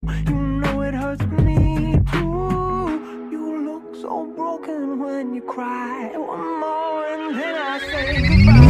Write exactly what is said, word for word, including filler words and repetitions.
You know it hurts me too. You look so broken when you cry. One more and then I say goodbye.